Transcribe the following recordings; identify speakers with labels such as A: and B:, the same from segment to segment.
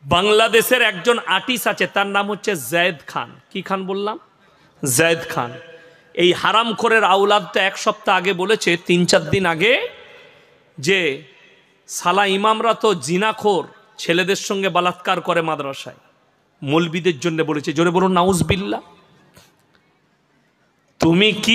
A: বাংলাদেশের একজন আর্টিস্ট আছে, তার নাম হচ্ছে জায়েদ খান। কি খান বললাম? জায়েদ খান। এই হারামখোরের আওলাদটা এক সপ্তাহ আগে বলেছে, 3-4 দিন আগে, যে সালা ইমামরা তো জিনাখোর, ছেলেদের সঙ্গে বলাৎকার করে মাদ্রাসায়। মৌলবীদের জন্য বলেছে। জোরে বলুন নাউজুবিল্লাহ। তুমি কি?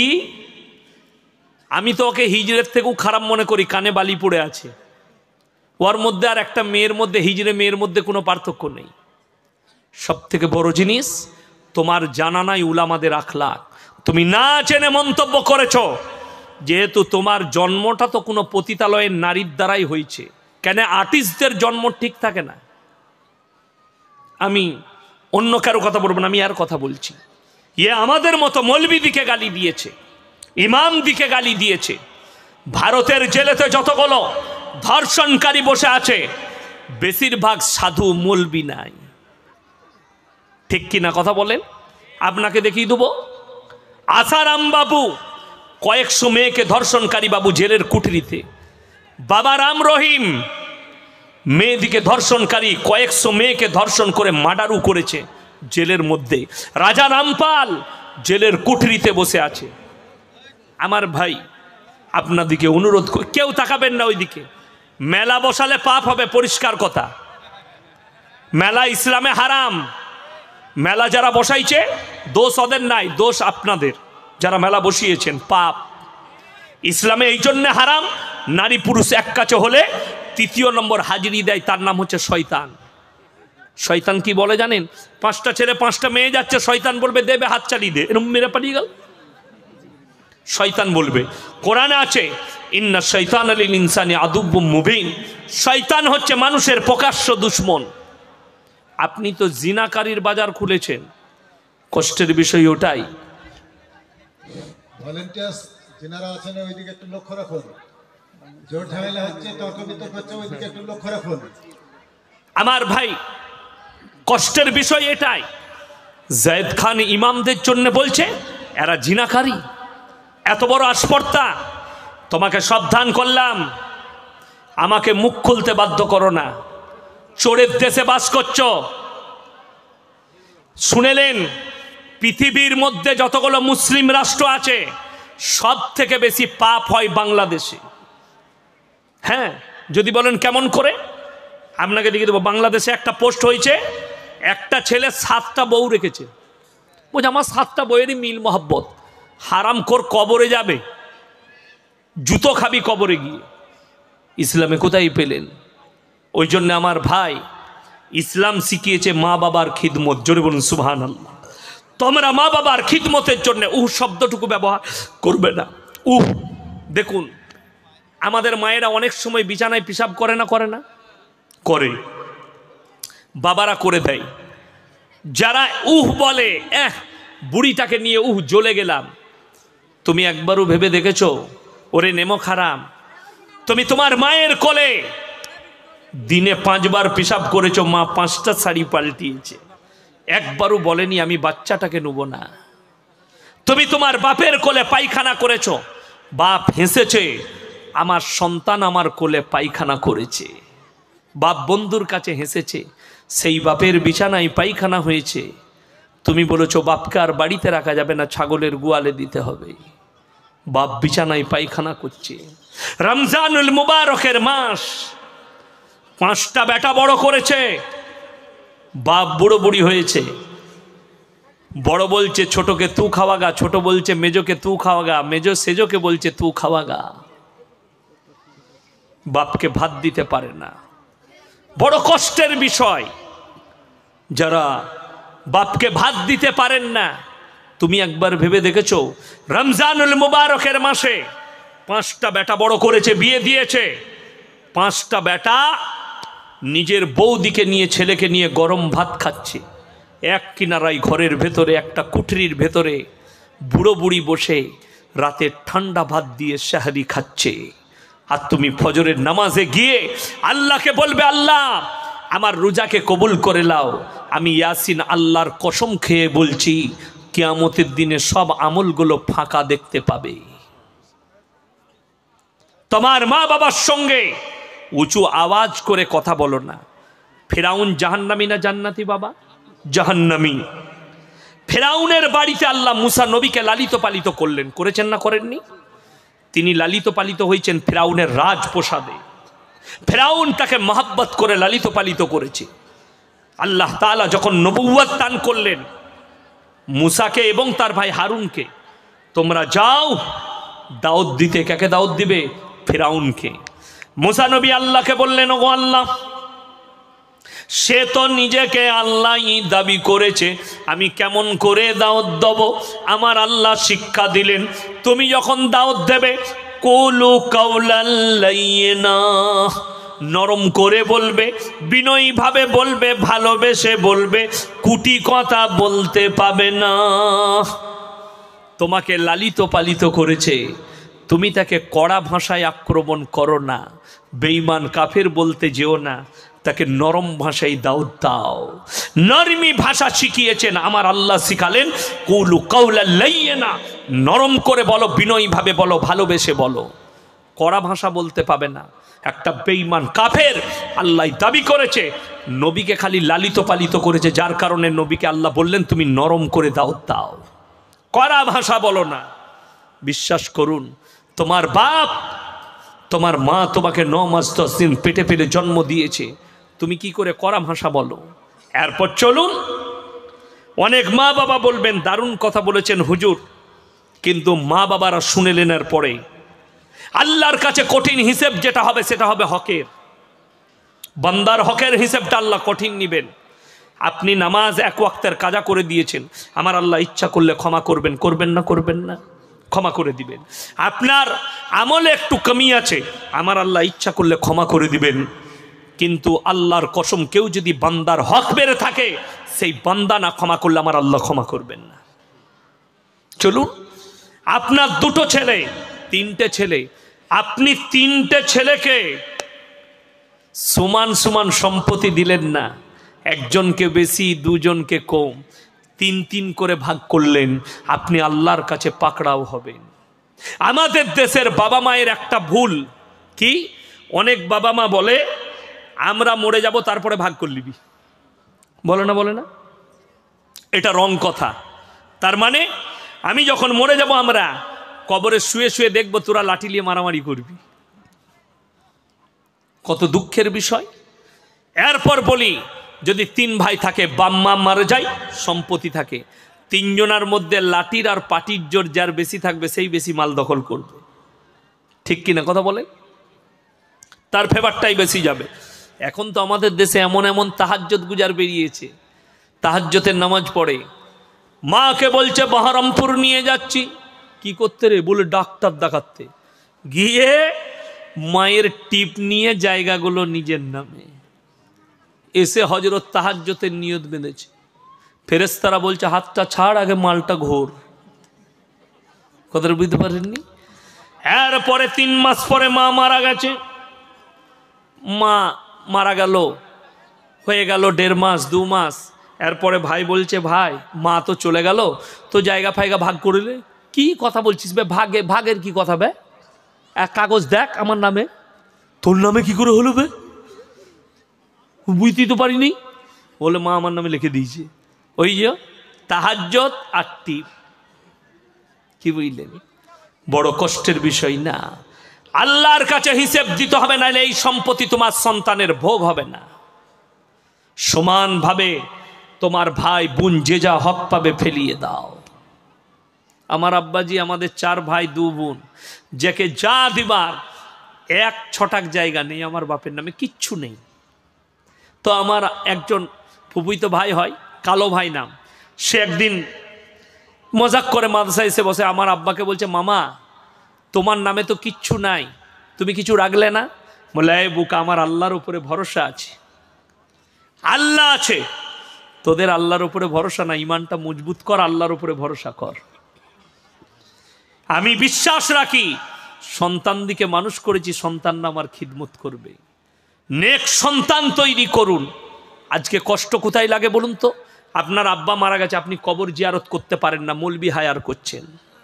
A: আমি তো ওকে হিজড়ের থেকেও খারাপ মনে করি, কানে বালি পড়ে আছে। ওর মধ্যে আর একটা মেয়ের মধ্যে, হিজড়ে মেয়ের মধ্যে কোনো পার্থক্য নেই। সব থেকে বড় জিনিস, তোমার জানা নাই উলামাদের আখলাক। তুমি না জেনে মন্তব্য করেছো, যেহেতু তোমার জন্মটা তো কোনো পতিতালয়ের নারীর দ্বারাই হয়েছে। কেন আর্টিস্টদের জন্ম ঠিক থাকে না? আমি অন্য কারো কথা বলবো না, আমি আর কথা বলছি। আমাদের মতো মৌলবী দিকে গালি দিয়েছে, ইমাম দিকে গালি দিয়েছে। ভারতের জেলেতে যতগুলো ধর্ষণকারী বসে আছে, বেশিরভাগ সাধু মৌলবী নাই। ঠিক কিনা কথা বলেন? আপনাকে দেখিয়ে দেবো। আসারাম বাবু কয়েকশো মেয়েকে ধর্ষণকারী বাবু জেলের কুঠরিতে। বাবা রাম রহিম মেয়েদিকে ধর্ষণকারী, কয়েকশো মেয়েকে ধর্ষণ করে মার্ডারও করেছে জেলের মধ্যে। রাজা রামপাল জেলের কুঠরিতে বসে আছে। আমার ভাই, আপনাদিকে অনুরোধ করি, কেউ তাকাবেন না ওইদিকে। মেলা বসালে পাপ হবে, পরিষ্কার কথা। মেলা ইসলামে হারাম। মেলা যারা বসাইছে, দোষ ওদের নাই, দোষ আপনাদের যারা মেলা বসিয়েছেন। পাপ ইসলামে এই জন্য হারাম, নারী পুরুষ এক কাছে হলে 3য় নম্বর হাজিরি দেয়, তার নাম হচ্ছে শয়তান। শয়তান কি বলে জানেন? 5টা ছেলে 5টা মেয়ে যাচ্ছে, শয়তান বলবে দেবে, হাত চালিয়ে দে, এরকম মেরে পালিয়ে গেল। শয়তান বলবে। কোরআনে আছে, ইন্না শয়তান লিল ইনসানি আদুব্বুম মুবিন। শয়তান হচ্ছে মানুষের প্রকাশ্য দুশমন। আপনি তো জিনাকারীর বাজার খুলেছেন। কষ্টের বিষয় ওটাই।
B: ভলান্টিয়ার্স যারা আছেন ওইদিকে একটু লক্ষ্য রাখুন। জোর ঝামেলা হচ্ছে, তর্ক বিতর্ক হচ্ছে, ওইদিকে একটু লক্ষ্য রাখুন।
A: আমার ভাই, কষ্টের বিষয় এটাই। জায়েদ খান ইমামদের জন্য বলছে এরা জিনাকারী। এত বড় আসপর্দা। তোমাকে সাবধান করলাম, আমাকে মুখ খুলতে বাধ্য করো না। চোরের দেশে বাস করছো। শুনেলেন, পৃথিবীর মধ্যে যতগুলো মুসলিম রাষ্ট্র আছে, সব থেকে বেশি পাপ হয় বাংলাদেশে। হ্যাঁ, যদি বলেন কেমন করে, আপনাকে দেখিয়ে দেবো। বাংলাদেশে একটা পোস্ট হয়েছে, একটা ছেলে 7টা বউ রেখেছে। বলছে আমার 7টা বউয়েরই মিল মহব্বত। হারামখোর কবরে যাবে, জুতো খাবি কবরে গিয়ে। ইসলামে কোথায় পেলেন? ওই জন্য আমার ভাই, ইসলাম শিখিয়েছে মা বাবার খিদমত। জোরে বলুন সুবহানাল্লাহ। তোমরা মা বাবার খিদমতের জন্য শব্দটুকু ব্যবহার করবে না। দেখুন, আমাদের মায়েরা অনেক সময় বিছানায় পেশাব করে না? করে না? করে। বাবারা করে দেয়। যারা বলে, বুড়িটাকে নিয়ে জ্বলে গেলাম, তুমি একবারও ভেবে দেখেছো ওরে নেমো খারাম? তুমি তোমার মায়ের কোলে দিনে 5 বার পেশাব করেছো, মা 5টা শাড়ি পাল্টিয়েছে, একবারও বলেনি আমি বাচ্চাটাকে নেব না। তুমি তোমার বাপের কোলে পায়খানা করেছো, বাপ হেসেছে, আমার সন্তান আমার কোলে পায়খানা করেছে। বাপ বন্ধুর কাছে হেসেছে, সেই বাপের বিছানায় পায়খানা হয়েছে। তুমি বলেছো বাপকে আর বাড়িতে রাখা যাবে না, ছাগলের গোয়ালে দিতে হবে। বাপ বিছানায় পায়খানা করছে। রমজানুল মুবারকের মাস, 5টা বেটা বড় করেছে, বাপ বুড়ো বুড়ি হয়েছে। বড় বলছে ছোটকে তু খাওয়াগা, ছোট বলছে মেজোকে তু খাওয়াগা, মেজো সেজোকে বলছে তু খাওয়াগা। বাপকে ভাত দিতে পারে না। বড় কষ্টের বিষয়। যারা বাপকে ভাত দিতে পারেন না, তুমি একবার ভেবে দেখেছো রমজানুল মুবারকের মাসে 5টা বেটা বড় করেছে, বিয়ে দিয়েছে। 5টা বেটা নিজের বৌদিকে নিয়ে, ছেলেকে নিয়ে গরম ভাত খাচ্ছে। এক কিনারায় ঘরের ভেতরে, একটা কুঠরির ভেতরে বুড়ো বুড়ি বসে রাতে ঠান্ডা ভাত দিয়ে সাহারি খাচ্ছে। আর তুমি ফজরের নামাজে গিয়ে আল্লাহকে বলবে, আল্লাহ আমার রোজাকে কবুল করে লাও। আমি ইয়াসিন আল্লাহর কসম খেয়ে বলছি, কিয়ামতের দিনে সব আমলগুলো ফাঁকা দেখতে পাবে। তোমার মা বাবার সঙ্গে উঁচু আওয়াজ করে কথা বলো না। ফেরাউন জাহান্নামী না জান্নাতি বাবা? জাহান্নামী। ফেরাউনের বাড়িতে আল্লাহ মুসা নবীকে লালিত পালিত করলেন, করেছেন না করেননি? তিনি লালিত পালিত হয়েছেন ফেরাউনের রাজপ্রসাদে। ফেরাউন তাকে মহব্বত করে লালিত পালিত করেছে। আল্লাহ তাআলা যখন নবুয়্যত দান করলেন মুসাকে এবং তার ভাই হারুনকে, তোমরা যাও দাওয়াত দিতে। কাকে দাওয়াত দিবে? ফেরাউনকে। মুসা নবী আল্লাহকে বললেন, ওগো আল্লাহ, সে তো নিজেকে আল্লাহই দাবি করেছে, আমি কেমন করে দাওয়াত দেব? আমার আল্লাহ শিক্ষা দিলেন, তুমি যখন দাওয়াত দেবে কুলু কাওলাল লাইয়িনা, নরম করে বলবে, বিনয়ীভাবে বলবে, ভালোবেসে বলবে, কুটি কথা বলতে পাবে না। তোমাকে লালিত পালিত করেছে, তুমি তাকে কড়া ভাষায় আক্রমণ করো না, বেঈমান কাফের বলতে যেও না, তাকে নরম ভাষায় দাওয়াত দাও। নরমি ভাষা শিখিয়েছেন আমার আল্লাহ, শিখালেন কুলু কাওলাল লাইয়িনা, নরম করে বলো, বিনয়ীভাবে বলো, ভালোবেসে বলো, কড়া ভাষা বলতে পাবে না। একটা বেঈমান কাফের আল্লাহ দাবি করেছে নবীকে খালি লালিত পালিত করেছে, যার কারণে নবীকে আল্লাহ বললেন তুমি নরম করে দাওয়াত দাও, কড়া ভাষা বলো না। বিশ্বাস করুন, তোমার বাপ তোমার মা তোমাকে 9 মাস 10 দিন পেটে পেটে জন্ম দিয়েছে, তুমি কি করে কড়া ভাষা বলো? এরপর চলুন, অনেক মা বাবা বলবেন দারুণ কথা বলেছেন হুজুর, কিন্তু মা বাবারা শুনেলেন এর পরে আল্লাহর কাছে কঠিন হিসেব যেটা হবে সেটা হবে হকের। বান্দার হকের হিসেবটা আল্লাহ কঠিন নিবেন। আপনি নামাজ 1 ওয়াক্তের কাজা করে দিয়েছেন, আমার আল্লাহ ইচ্ছা করলে ক্ষমা করবেন, করবেন না? করবেন না? ক্ষমা করে দিবেন। আপনার আমলে একটু কমি আছে, আমার আল্লাহ ইচ্ছা করলে ক্ষমা করে দিবেন। কিন্তু আল্লাহর কসম, কেউ যদি বান্দার হক বেড়ে থাকে, সেই বান্দা না ক্ষমা করলে আমার আল্লাহ ক্ষমা করবেন না। চলুন, আপনার 2টো ছেলে, 3টে ছেলে, আপনি 3টে ছেলেকে সমান সমান সম্পত্তি দিলেন না, একজনকে বেশি, 2জনকে কম, 3 করে ভাগ করলেন, আপনি আল্লাহর কাছে পাকড়াও হবেন। আমাদের দেশের বাবা মায়ের একটা ভুল কি, অনেক বাবা মা বলে আমরা মরে যাব তারপরে ভাগ করে নিবি, বলে না? বলে না? এটা রং কথা। তার মানে আমি যখন মরে যাব, আমরা কবরে শুয়ে শুয়ে দেখবো তোরা লাঠি নিয়ে মারামারি করবি। কত দুঃখের বিষয়। এরপর বলি, যদি 3 ভাই থাকে, বাম্মা মারা যায়, সম্পত্তি থাকে, 3 জনের মধ্যে লাঠির আর পাটির জোর যার বেশি থাকবে সেই বেশি মাল দখল করবে। ঠিক কিনা কথা বলে? তার ফেভারটাই বেশি যাবে। এখন তো আমাদের দেশে এমন এমন তাহাজ্জুদ গুজার বেরিয়েছে, তাহাজ্জুদের নামাজ পড়ে, মাকে বলছে বহরমপুর নিয়ে যাচ্ছি। কি করতে রে? বলে ডাক্তার দেখাতে। গিয়ে মায়ের টিপ নিয়ে জায়গাগুলো নিজের নামে, এসে হযরত তাহাজ্জুদের নিয়ত বেঁধেছে। ফেরেশতারা বলছে হাতটা ছাড়, আগে মালটা ঘোর। কথাটা বুঝতে পারেননি? এরপরে 3 মাস পরে মা মারা গেছে। মা মারা গেল, হয়ে গেল 1.5 মাস 2 মাস। এরপরে ভাই বলছে ভাই মা তো চলে গেল, তো জায়গা ফায়গা ভাগ করলে। কি কথা বলছিস বে? ভাগের কি কথা বে? এক কাগজ দেখ আমার নামে। তোর নামে কি করে হলো বে? বুঝতেই তো পারিনি। বলে মা আমার নামে লিখে দিয়েছে। ওই যে তাহাজ্জুদ আর টিপ। কি বুঝলেন? বড় কষ্টের বিষয় না? আল্লাহর কাছে হিসেব দিতে হবে, নাহলে এই সম্পত্তি তোমার সন্তানের ভোগ হবে না। সমানভাবে তোমার ভাই বোন যে যা হক পাবে ফেলিয়ে দাও। আমার আব্বাজি আমাদের 4 ভাই 2 বোন, যাকে যা দিবার 1 ছটাক জায়গা নেই আমার বাপের নামে, কিচ্ছু নেই। তো আমার একজন ফুফুইতো ভাই হয়, কালো ভাই নাম, সে একদিন মজাক করে মাদ্রাসায় এসে বসে আমার আব্বাকে বলছে, মামা তোমার নামে তো কিচ্ছু নাই, তুমি কিছু রাখলে না? বলে এই বুকা, আমার আল্লাহর উপরে ভরসা আছে। আল্লাহ আছে, তোদের আল্লাহর উপরে ভরসা না, ইমানটা মজবুত কর, আল্লাহর উপরে ভরসা কর। আমি বিশ্বাস রাখি সন্তান দিকে মানুষ করেছি, সন্তানরা আমার খিদমত করবে। নেক সন্তান তৈরি করুন। আজকে কষ্ট কোথায় লাগে বলুন তো? আপনার আব্বা মারা গেছে, আপনি কবর জিয়ারত করতে পারেন না, মৌলবি হায়ার করছেন,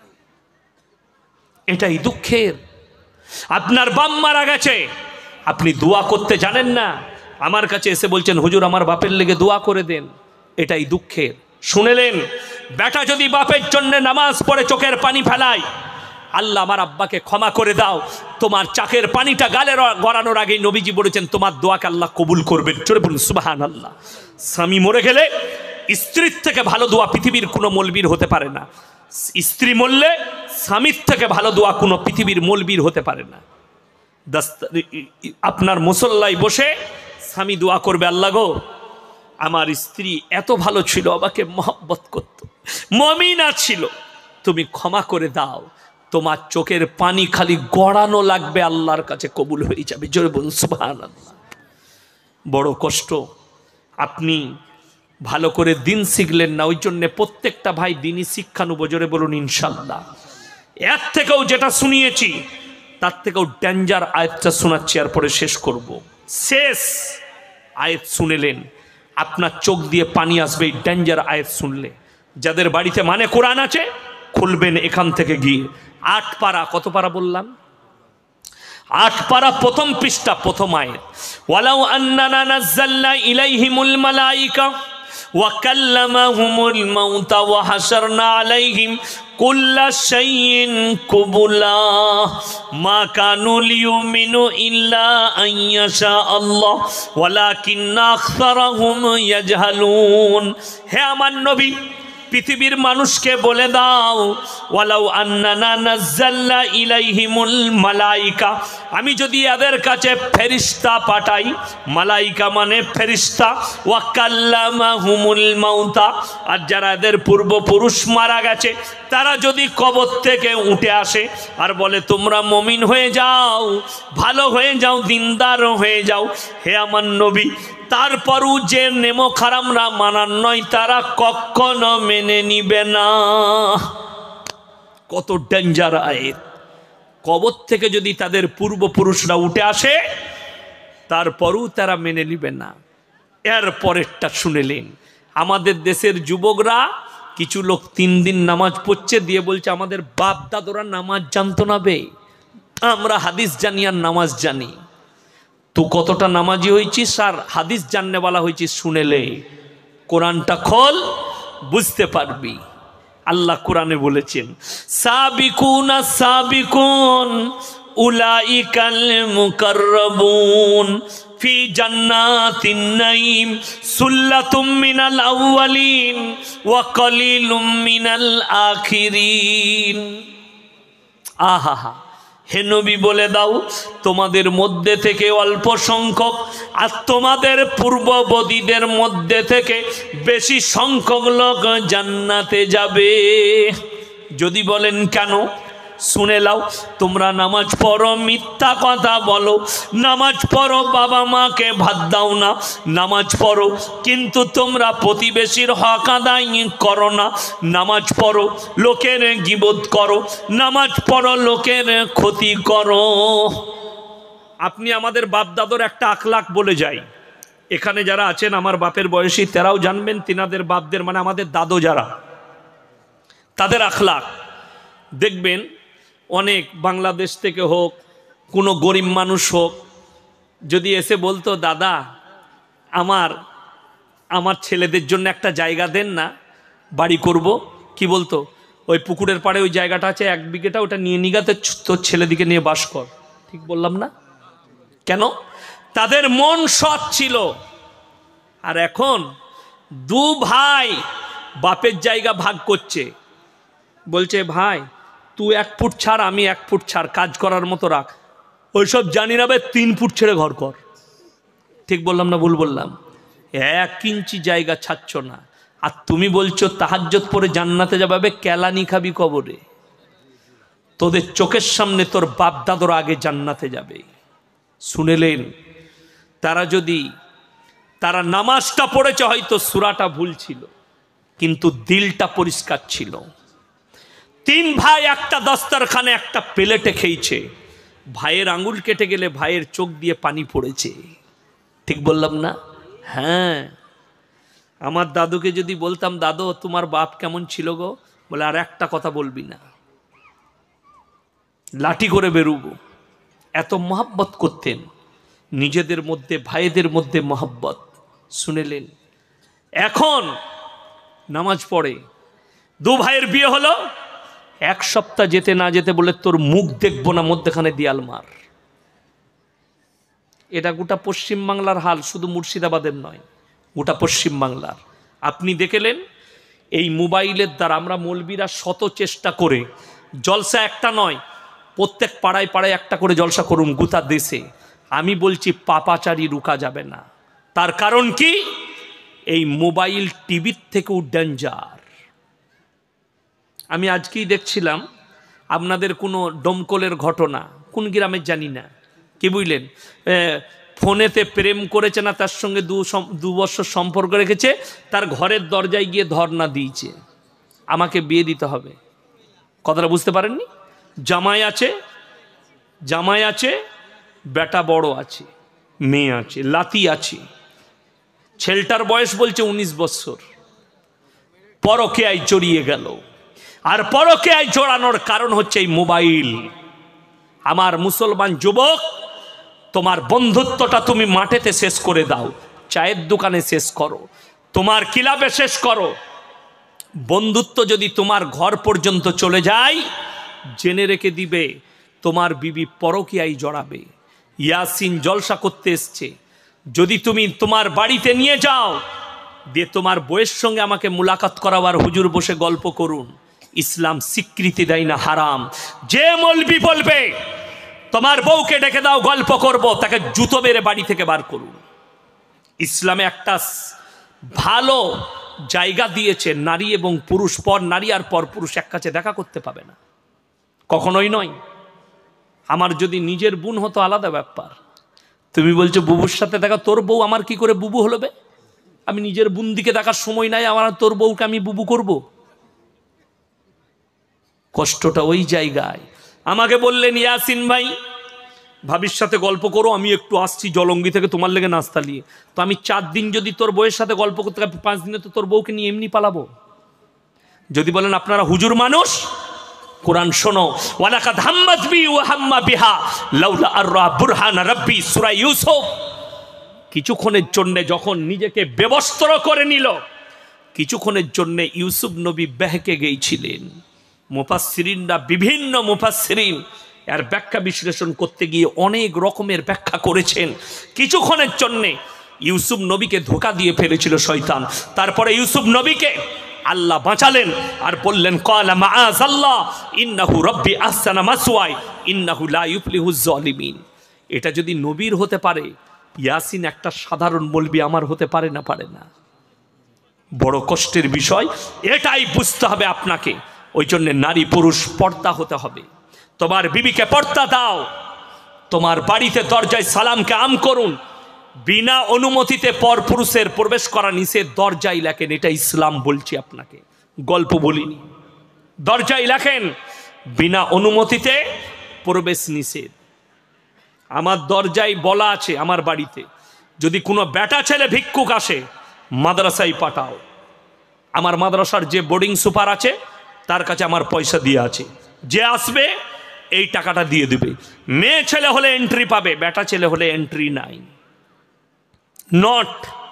A: এটাই দুঃখের। আপনার বাপ মারা গেছে, আপনি দোয়া করতে জানেন না, আমার কাছে এসে বলছেন হুজুর আমার বাপের লেগে দোয়া করে দেন। এটাই দুঃখের। শুনেলেন, বেটা যদি বাপের জন্য নামাজ পড়ে চোখের পানি ফেলায়, আল্লাহ আমার আব্বাকে ক্ষমা করে দাও, তোমার চাকের পানিটা গালে গড়ানোর আগেই নবীজি বলেছেন তোমার দোয়াকে আল্লাহ কবুল করবেন। চলে বলুন সুবহানাল্লাহ। স্বামী মরে গেলে স্ত্রীর থেকে ভালো দোয়া পৃথিবীর কোনো মৌলবীর হতে পারে না। স্ত্রী মরলে স্বামীর থেকে ভালো দোয়া কোনো পৃথিবীর মৌলবীর হতে পারে না। আপনার মুসল্লায় বসে স্বামী দোয়া করবে, আল্লাহ গো আমার স্ত্রী এত ভালো ছিল, আমাকে মহব্বত করত, মুমিনা ছিল, তুমি ক্ষমা করে দাও, তোমার চোখের পানি খালি গড়ানো লাগবে, আল্লাহর কাছে কবুল হয়ে যাবে। জোরে বলুন সুবহানাল্লাহ। বড় কষ্ট। আপনি ভালো করে দিন শিখলেন না, ওই জন্যে প্রত্যেকটা ভাই দিনই শিক্ষা নেব। জোরে বলুন ইনশাল্লাহ। এর থেকেও যেটা শুনিয়েছি তার থেকেও ডেঞ্জার আয়াতটা শোনাচ্ছি, আর পরে শেষ করব। শেষ আয়াত শুনেলেন, আপনার চোখ দিয়ে পানি আসবে এই ডেঞ্জার আয়াত শুনলে। যাদের বাড়িতে মানে কোরআন আছে খুলবেন এখান থেকে গিয়ে 8 পারা, কত পারা বললাম? 8 পারা, প্রথম পৃষ্ঠা, প্রথম আয়াত। ওয়ালাউ আন্নানা নাযালনা ইলাইহিমুল মালাইকা ওয়া কাল্লামাহুমুল মাউতা ওয়া হাশারনা আলাইহিম কুল্লা শাইইন কুবুলা মা কানু লিয়ুমিনু ইল্লা আন ইয়াশা আল্লাহ ওয়ালাকিন্না আকসারাহুম ইয়াজহালুন। হে আমার নবী, পৃথিবীর মানুষকে বলে দাও, ওয়ালাউ আন্নানা নাযালনা ইলাইহিমুল মালাইকা, আমি যদি এদের কাছে ফেরেশতা পাঠাই, মালাইকা মানে ফেরেশতা, ওয়া কাল্লামাহুমুল মাউতা, আর যারা এদের পূর্বপুরুষ মারা গেছে তারা যদি কবর থেকে উঠে আসে আর বলে তোমরা মুমিন হয়ে যাও, ভালো হয়ে যাও, দিনদার হয়ে যাও, হে আমার নবী, তারপরও যে নেমো খারামরা মানার নয় তারা কখনো মেনে নিবে না। কত ডেঞ্জার আয়াত। কবর থেকে যদি তাদের পূর্বপুরুষরা উঠে আসে তারপরও তারা মেনে নিবে না। এর পরেরটা শুনেলেন, আমাদের দেশের যুবকরা কিছু লোক 3 দিন নামাজ পড়ছে দিয়ে বলছে আমাদের বাপ দাদুরা নামাজ জানতো না বে, আমরা হাদিস জানি আর নামাজ জানি। তো কতটা নামাজি হয়েছিস আর হাদিস জাননে বলা হয়েছিস? শুনেলে কোরআনটা খোল, বুঝতে পারবি। আল্লাহ কোরআনে বলেছেন সাবিকুনা সাবিকুন উলাইকাল মুকাররাবুন ফি জান্নাতিন নাঈম সুল্লাতুম মিনাল আউয়ালিন ওয়া কলিলুম মিনাল আখিরিন। আহা, হে নবী বলে দাও তোমাদের মধ্যে থেকে অল্প সংখ্যক আর তোমাদের পূর্ববর্তীদের মধ্যে থেকে বেশি সংখ্যক লোক জান্নাতে যাবে। যদি বলেন কেন, শুনে লাও। তোমরা নামাজ পড়ো, মিথ্যা কথা বলো, নামাজ পড়ো, বাবা মাকে ভাত দাও না, নামাজ পড়ো কিন্তু তোমরা প্রতিবেশীর হক আদায় করো না, নামাজ পড়ো লোকের গীবত করো, নামাজ পড়ো লোকের ক্ষতি করো। আপনি আমাদের বাপ দাদুর একটা আখলাক বলে যাই, এখানে যারা আছেন আমার বাপের বয়সী তারাও জানবেন, তিনাদের বাপদের মানে আমাদের দাদু যারা, তাদের আখলাক দেখবেন। অনেক বাংলাদেশ থেকে হোক, কোনো গরিব মানুষ হোক, যদি এসে বলতো দাদা আমার ছেলেদের জন্য একটা জায়গা দেন না, বাড়ি করব, কি বলতো? ওই পুকুরের পাড়ে ওই জায়গাটা আছে 1 বিঘেটা, ওটা নিয়ে নিগাতে তোর ছেলেদিকে নিয়ে বাস কর। ঠিক বললাম না? কেন? তাদের মন সৎ ছিল। আর এখন 2 ভাই বাপের জায়গা ভাগ করছে, বলছে ভাই তুই 1 ফুট ছাড়, আমি 1 ফুট ছাড়, কাজ করার মতো রাখ, ওইসব জানি না, 3 ফুট ছেড়ে ঘর কর। ঠিক বললাম না ভুল বললাম? 1 ইঞ্চি জায়গা ছাড়ছ না, আর তুমি বলছো তাহাজ্জুদ পড়ে জান্নাতে যাবে, কেলানি খাবি কবরে। তোদের চোখের সামনে তোর বাপ দাদুর আগে জান্নাতে যাবে। শুনেলেন, তারা নামাজটা পড়েছে, হয়তো সূরাটা ভুল ছিল কিন্তু দিলটা পরিষ্কার ছিল। 3 ভাই একটা দস্তরখানে একটা প্লেটে খেয়েছে, ভাইয়ের আঙ্গুল কেটে গেলে ভাইয়ের চোখ দিয়ে পানি পড়েছে। ঠিক বললাম না? হ্যাঁ। আমার দাদুকে যদি বলতাম দাদু তোমার বাপ কেমন ছিল গো, বলে আর একটা কথা বলবি না, লাঠি করে বেরুবো। এত মহব্বত করতেন। নিজেদের মধ্যে ভাইদের মধ্যে মহব্বত। শুনেলেন, এখন নামাজ পড়ে, দু ভাইয়ের বিয়ে হলো, এক সপ্তাহ যেতে না যেতে বলে তোর মুখ দেখবো না, মধ্যখানে দেয়াল মার। এটা গোটা পশ্চিমবাংলার হাল, শুধু মুর্শিদাবাদের নয়, গোটা পশ্চিমবাংলার। আপনি দেখলেন এই মোবাইলের দ্বারা আমরা মৌলবীরা শত চেষ্টা করে, জলসা একটা নয়, প্রত্যেক পাড়ায় পাড়ায় একটা করে জলসা করুন গোটা দেশে। আমি বলছি পাপাচারী রুকা যাবে না। তার কারণ কি? এই মোবাইল টিভির থেকেও ডেঞ্জার। আমি আজকেই দেখছিলাম আপনাদের কোনো দমকলের ঘটনা, কোন গ্রামের জানি না, কি বুঝলেন, ফোনেতে প্রেম করেছে না, তার সঙ্গে দু বছর সম্পর্ক রেখেছে, তার ঘরের দরজায় গিয়ে ধর্ণা দিয়েছে, আমাকে বিয়ে দিতে হবে। কথাটা বুঝতে পারেননি? জামাই আছে, বেটা বড় আছে, মেয়ে আছে, লাতি আছে, ছেলেটার বয়স বলছে 19 বছর, পরকীয়ায় জড়িয়ে গেল। আর পরকীয়ায় জড়ানোর কারণ হচ্ছে এই মোবাইল। আমার মুসলমান যুবক, তোমার বন্ধুত্বটা তুমি মাঠেতে শেষ করে দাও, চায়ের দোকানে শেষ করো, তোমার ক্লাবে শেষ করো। বন্ধুত্ব যদি তোমার ঘর পর্যন্ত চলে যায়, জেনে রেখে দিবে তোমার বিবি পরকীয়ায় জড়াবে। ইয়াসিন জলসা করতে এসছে, যদি তুমি তোমার বাড়িতে নিয়ে যাও, দিয়ে তোমার বউয়ের সঙ্গে আমাকে মুলাকাত করাবার, হুজুর বসে গল্প করুন, ইসলাম স্বীকৃতি দেয় না, হারাম। যে মৌলবি বলবে তোমার বউকে ডেকে দাও গল্প করব, তাকে জুতো মেরে বাড়ি থেকে বার করুন। ইসলামে একটা ভালো জায়গা দিয়েছে, নারী এবং পুরুষ, পর নারী আর পর পুরুষ এক কাছে দেখা করতে পাবে না, কখনোই নয়। আমার যদি নিজের বোন হতো আলাদা ব্যাপার। তুমি বলছো বুবুর সাথে দেখা, তোর বউ আমার কি করে বুবু হলো বে? আমি নিজের বোন দিকে দেখার সময় নাই, আমার তোর বউকে আমি বুবু করব? কষ্টটা ওই জায়গায়। আমাকে বললেন ইয়াসিন ভাই, ভাবির সাথে গল্প করো, আমি একটু আসছি জলঙ্গি থেকে তোমার লেগে নাস্তা নিয়ে। তো আমি 4 দিন যদি তোর বউয়ের সাথে গল্প করতে, 5 দিনে তো তোর বউকে নিয়ে এমনি পালাবো। যদি বলেন আপনারা হুজুর মানুষ, কোরআন শোনো, ওয়ালাকাদ হাম্মাত বি ওয়া হাম্মা বিহা লাউলা আররা বুরহান রাব্বি, সূরা ইউসুফ। কিছুক্ষণের জন্য যখন নিজেকে বেবস্ত্র করে নিল, কিছুক্ষণের জন্য ইউসুফ নবী বেহকে গিয়েছিলেন। মুফাসসিরিনরা, বিভিন্ন মুফাসসিরিন এর ব্যাখ্যা বিশ্লেষণ করতে গিয়ে অনেক রকমের ব্যাখ্যা করেছেন। কিছুক্ষণের জন্য ইউসুফ নবীকে ধোঁকা দিয়ে ফেলেছিল শয়তান, তারপরে ইউসুফ নবীকে আল্লাহ বাঁচালেন আর বললেন ক্বালা মাআযাল্লাহ ইন্নাহু রাব্বি আহসানা মাসওয়াই ইন্নাহু লা ইউফলিহুজ জালিমিন। এটা যদি নবীর হতে পারে, ইয়াসিন একটা সাধারণ মৌলবি আমার হতে পারে না? পারে না। বড় কষ্টের বিষয়, এটাই বুঝতে হবে আপনাকে। ওই জন্য নারী পুরুষ পর্দা হতে হবে। তোমার বিবিকে পর্দা দাও, তোমার বাড়িতে দরজায় সালামকে আম করুন। বিনা অনুমতিতে পর পুরুষের প্রবেশ করা নিষেধ, দরজায় লেখেন, এটা ইসলাম বলছি আপনাকে, গল্প বলিনি। দরজায় লেখেন বিনা অনুমতিতে প্রবেশ নিষেধ। আমার দরজায় বলা আছে, আমার বাড়িতে যদি কোনো বেটা ছেলে ভিক্ষুক আসে, মাদ্রাসায় পাঠাও। আমার মাদ্রাসার যে বোর্ডিং সুপার আছে, তার কাছে আমার পয়সা দিয়ে আছে, যে আসবে এই টাকাটা দিয়ে দেবে। মেয়ে ছেলে হলে এন্ট্রি পাবে, বেটা ছেলে হলে এন্ট্রি নাই। নট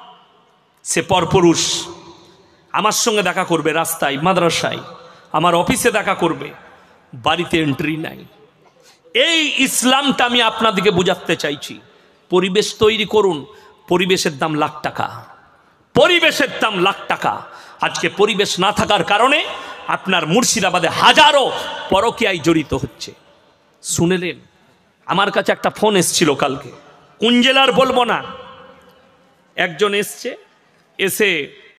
A: সে পরপুরুষ আমার সঙ্গে দেখা করবে রাস্তায়, মাদ্রাসায়, আমার অফিসে দেখা করবে, বাড়িতে এন্ট্রি নাই। এই ইসলামটা আমি আপনাদেরকে বুঝাতে চাইছি। পরিবেশ তৈরি করুন, পরিবেশের দাম লাখ টাকা, পরিবেশের দাম লাখ টাকা। আজকে পরিবেশ না থাকার কারণে আপনার মুর্শিদাবাদে হাজারো পরকীয়ায় জড়িত হচ্ছে। শুনেলেন, আমার কাছে একটা ফোন এসছিল কালকে, কোন জেলার বলবো না, একজন এসছে, এসে